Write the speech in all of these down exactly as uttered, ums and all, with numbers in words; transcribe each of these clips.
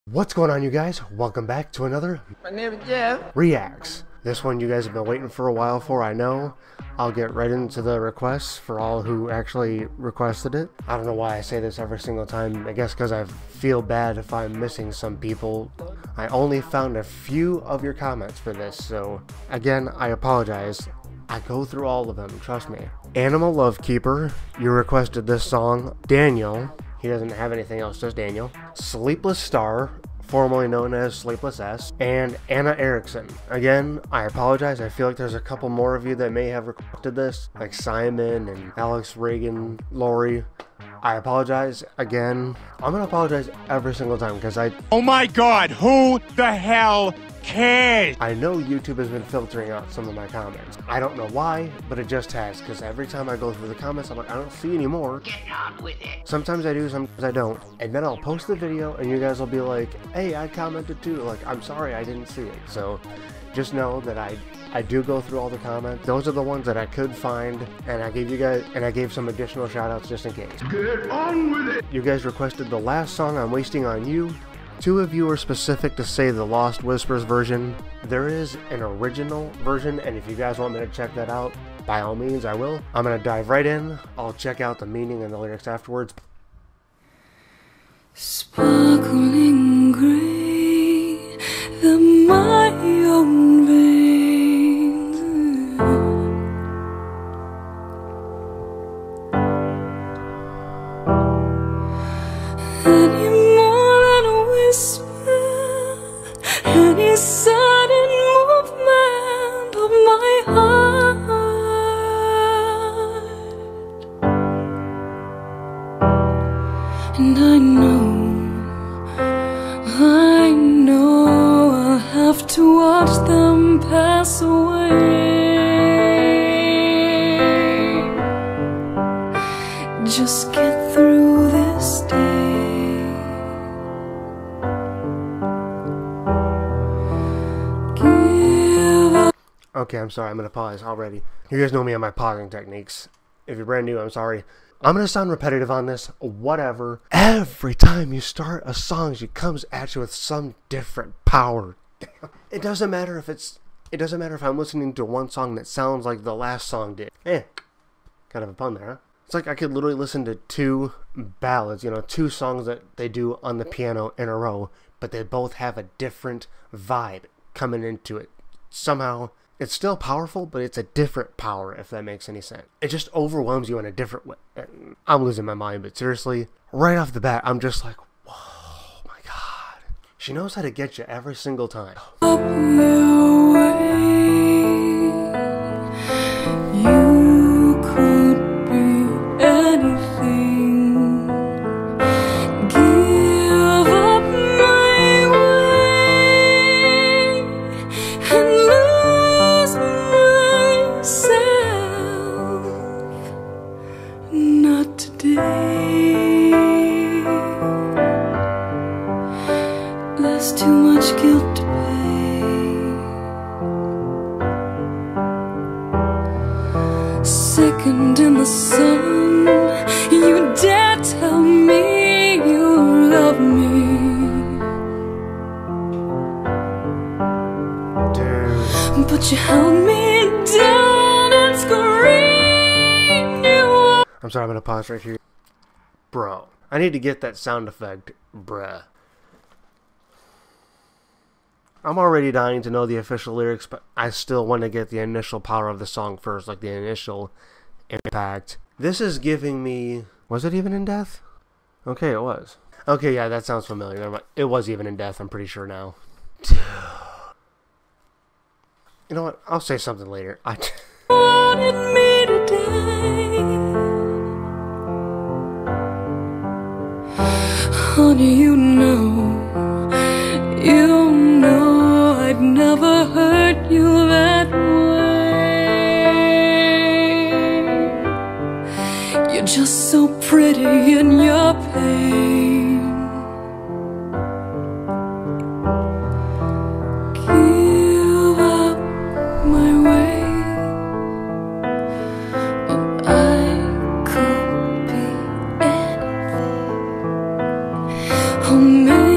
What's going on, you guys? Welcome back to another My name is Jeff. Reacts. This one you guys have been waiting for a while for, I know. I'll get right into the requests for all who actually requested it. I don't know why I say this every single time. I guess because I feel bad if I'm missing some people. I only found a few of your comments for this, so again, I apologize. I go through all of them, trust me. Animal Love Keeper, you requested this song. Daniel, he doesn't have anything else, just Daniel. Sleepless Star, formerly known as Sleepless S, and Anna Erickson. Again, I apologize. I feel like there's a couple more of you that may have requested this, like Simon and Alex Reagan, Lori. I apologize again. I'm gonna apologize every single time because I Oh my god, who the hell cares? I know YouTube has been filtering out some of my comments. I don't know why, but it just has, because every time I go through the comments, I'm like, I don't see any more. Get on with it. Sometimes I do, sometimes I don't. And then I'll post the video and you guys will be like, hey, I commented too. Like, I'm sorry, I didn't see it. So just know that I I do go through all the comments. Those are the ones that I could find, and I gave you guys and I gave some additional shout outs just in case. Get on with it! You guys requested the last song I'm wasting on you. Two of you are specific to say the Lost Whispers version. There is an original version, and if you guys want me to check that out, by all means I will. I'm gonna dive right in. I'll check out the meaning and the lyrics afterwards. Sparkling gray, the my own veins. Any more than a whisper, any sudden movement of my heart, and I know. I know I'll have to watch them pass away. Just get through this day. Give up. Okay, I'm sorry, I'm gonna pause already. You guys know me on my pausing techniques. If you're brand new, I'm sorry. I'm gonna sound repetitive on this, whatever. Every time you start a song, she comes at you with some different power. It doesn't matter if it's, it doesn't matter if I'm listening to one song that sounds like the last song did. Eh, kind of a pun there, huh? It's like I could literally listen to two ballads, you know, two songs that they do on the piano in a row, but they both have a different vibe coming into it. Somehow, it's still powerful, but it's a different power, if that makes any sense. It just overwhelms you in a different way. I'm losing my mind, but seriously, right off the bat, I'm just like, whoa, my God. She knows how to get you every single time. Up your way. You could be anything. Give up my way and lose myself. Not today. There's too much guilt to pay. Second in the sun, you dare tell me you love me, Dude. but you held me down and screamed you out. I'm sorry, I'm gonna pause right here. Bro. I need to get that sound effect, bruh. I'm already dying to know the official lyrics, but I still want to get the initial power of the song first, like the initial impact. This is giving me... Was it Even in Death? Okay, it was. Okay, yeah, that sounds familiar. Never mind. It was Even in Death, I'm pretty sure now. You know what? I'll say something later. I Wanted me today. Honey, you know, you know I'd never hurt you that way. You're just so pretty in your pain. Give up my way, and I could be anything. Oh, man.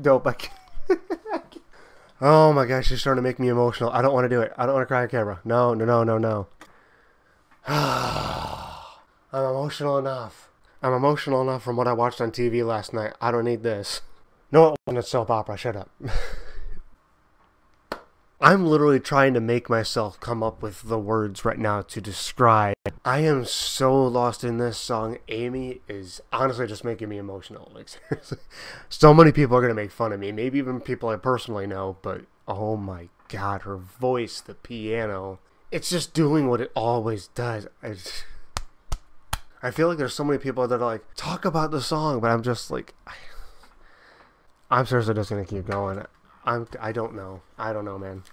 Dope. I can't. Oh my gosh, she's starting to make me emotional. I don't want to do it. I don't want to cry on camera. No, no, no, no, no. I'm emotional enough. I'm emotional enough from what I watched on T V last night. I don't need this. No, it wasn't a soap opera. Shut up. I'm literally trying to make myself come up with the words right now to describe. I am so lost in this song. Amy is honestly just making me emotional. Like, seriously. So many people are going to make fun of me. Maybe even people I personally know. But, oh my God, her voice, the piano. It's just doing what it always does. I, just, I feel like there's so many people that are like, talk about the song. But I'm just like, I, I'm seriously just going to keep going. I'm, I don't know. I don't know, man.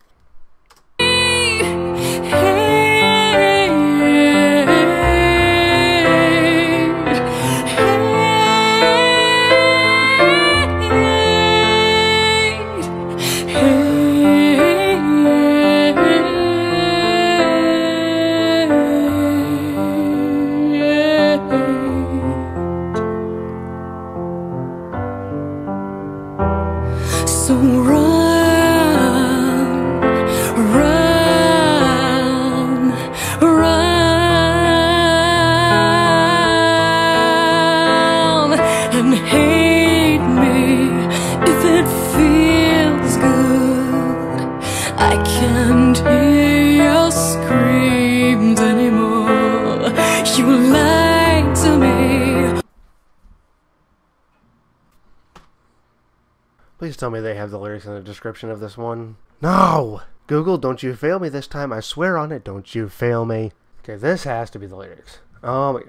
So run, run, run, and hate me if it feels good. I can't hear your screams anymore. You lied to me. Please tell me they have the lyrics in the description of this one. No! Google, don't you fail me this time. I swear on it, don't you fail me. Okay, this has to be the lyrics. Oh my God.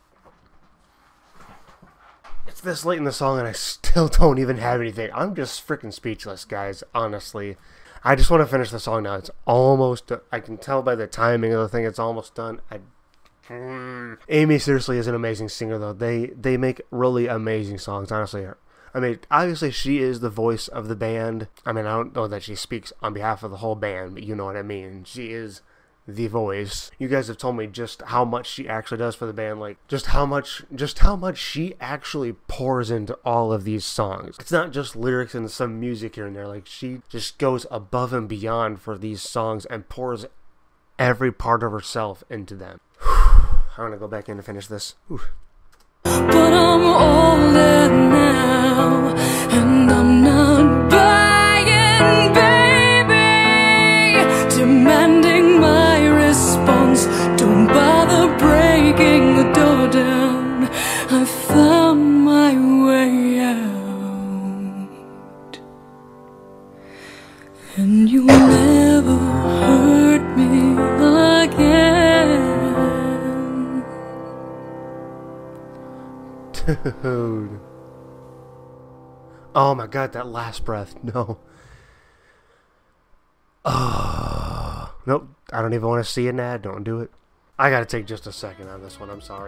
It's this late in the song and I still don't even have anything. I'm just freaking speechless, guys, honestly. I just want to finish the song now. It's almost done. I can tell by the timing of the thing it's almost done. I... Amy seriously is an amazing singer, though. They, they make really amazing songs, honestly. I mean, obviously she is the voice of the band. I mean, I don't know that she speaks on behalf of the whole band, but you know what I mean. She is the voice. You guys have told me just how much she actually does for the band, like just how much, just how much she actually pours into all of these songs. It's not just lyrics and some music here and there. Like, she just goes above and beyond for these songs and pours every part of herself into them. I'm gonna go back in to finish this. Whew. But I'm older now, and I'm not buying, baby, demanding my response. Don't bother breaking the door down. I found my way out, and you'll never hurt me again. Dude. Oh my God, that last breath. No. Oh. Nope. I don't even want to see an ad. Don't do it. I gotta take just a second on this one. I'm sorry.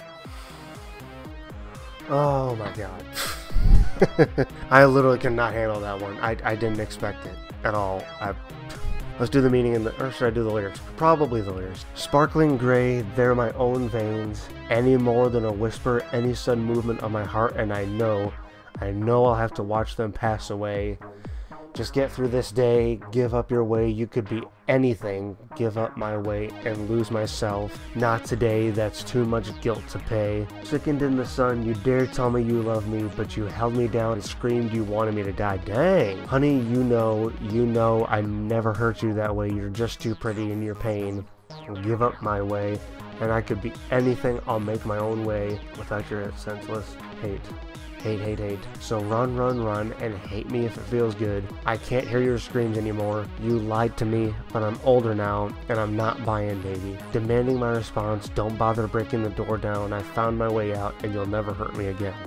Oh my God. I literally cannot handle that one. I, I didn't expect it at all. I... Let's do the meaning in the, or should I do the lyrics? Probably the lyrics. Sparkling gray, they're my own veins. Any more than a whisper, any sudden movement of my heart, and I know, I know I'll have to watch them pass away. Just get through this day, give up your way, you could be anything. Give up my way and lose myself. Not today, that's too much guilt to pay. Sickened in the sun, you dare tell me you love me, but you held me down and screamed you wanted me to die. Dang. Honey, you know, you know I never hurt you that way. You're just too pretty in your pain. Give up my way, and I could be anything. I'll make my own way without your senseless hate. Hate, hate, hate. So run, run, run, and hate me if it feels good. I can't hear your screams anymore. You lied to me, but I'm older now, and I'm not buying, baby. Demanding my response, don't bother breaking the door down. I found my way out, and you'll never hurt me again.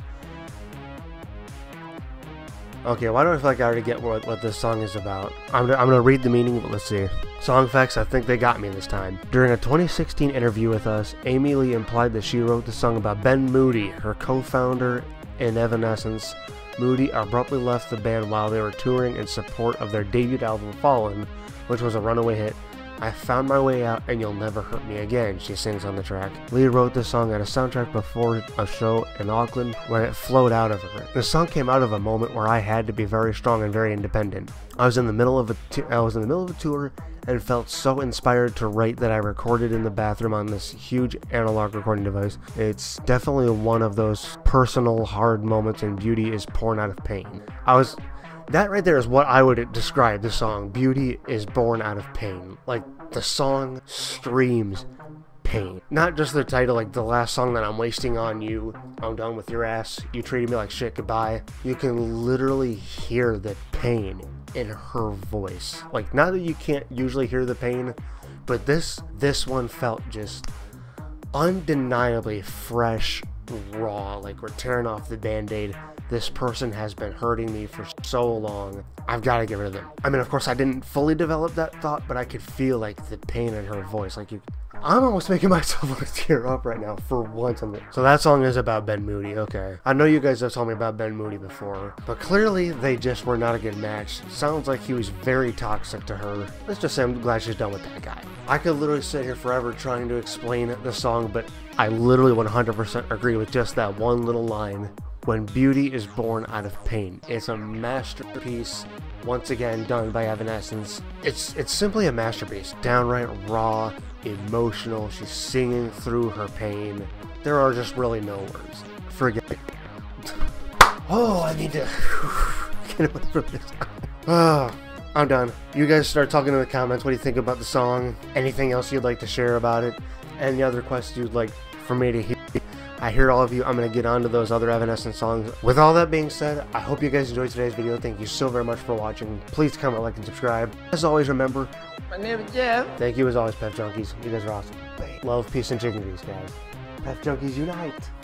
Okay, why do I feel like I already get what, what this song is about? I'm gonna, I'm gonna read the meaning, but let's see. Song facts, I think they got me this time. During a twenty sixteen interview with us, Amy Lee implied that she wrote the song about Ben Moody, her co-founder in Evanescence. Moody abruptly left the band while they were touring in support of their debut album Fallen, which was a runaway hit. I found my way out and you'll never hurt me again, she sings on the track. Lee wrote this song at a soundtrack before a show in Auckland when it flowed out of her. The song came out of a moment where I had to be very strong and very independent. I was in the middle of a t- I was in the middle of a tour and felt so inspired to write that I recorded in the bathroom on this huge analog recording device. It's definitely one of those personal hard moments, and beauty is born out of pain. I was That right there is what I would describe the song. Beauty is born out of pain. Like, the song streams pain. Not just the title, like the last song that I'm wasting on you, I'm done with your ass, you treated me like shit, goodbye. You can literally hear the pain in her voice. Like, not that you can't usually hear the pain, but this this one felt just undeniably fresh, raw. Like, we're tearing off the band-aid. This person has been hurting me for so long. I've got to get rid of them. I mean, of course, I didn't fully develop that thought, but I could feel, like, the pain in her voice. Like, you, I'm almost making myself want to tear up right now for once. So that song is about Ben Moody, okay. I know you guys have told me about Ben Moody before, but clearly they just were not a good match. Sounds like he was very toxic to her. Let's just say I'm glad she's done with that guy. I could literally sit here forever trying to explain the song, but I literally one hundred percent agree with just that one little line. When beauty is born out of pain. It's a masterpiece, once again done by Evanescence. It's it's simply a masterpiece. Downright raw, emotional. She's singing through her pain. There are just really no words. Forget it. Oh, I need to get away from this. Oh, I'm done. You guys start talking in the comments. What do you think about the song? Anything else you'd like to share about it? Any other questions you'd like for me to hear? I hear all of you. I'm going to get on to those other Evanescence songs. With all that being said, I hope you guys enjoyed today's video. Thank you so very much for watching. Please comment, like, and subscribe. As always, remember, My name is Jeff. thank you as always, Pep Junkies. You guys are awesome. Love, peace, and chicken grease, guys. Pep Junkies unite.